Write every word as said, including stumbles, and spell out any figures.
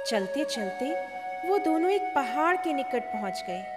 चलते चलते वो दोनों एक पहाड़ के निकट पहुंच गए।